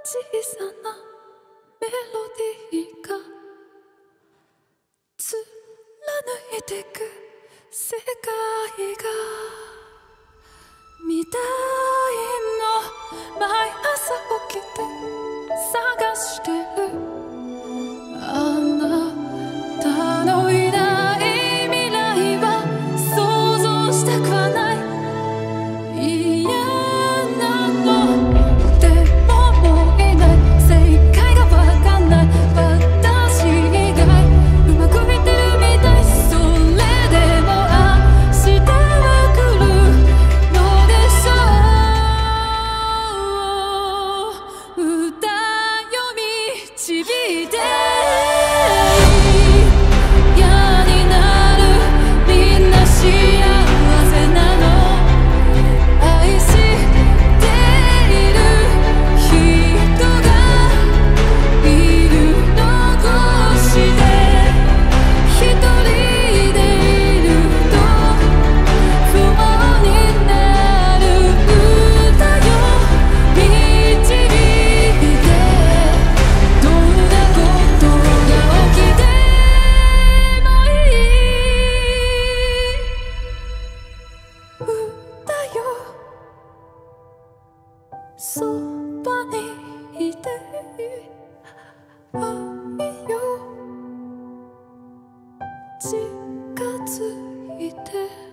さなメロディーが貫いてく世界が見たいの。毎朝起きて探してるあなたのいない未来は想像したくはない。嫌なのでももういない。正解がわかんない私以外うまくいってるみたい。それでも明日は来るのでしょう。歌よ導いて嫌になるみんな幸せなの。愛している人がいるの越して一人でいると不安になる。歌よ導いてどんなことが起きてもいい。歌よそばにいて愛よ近づいて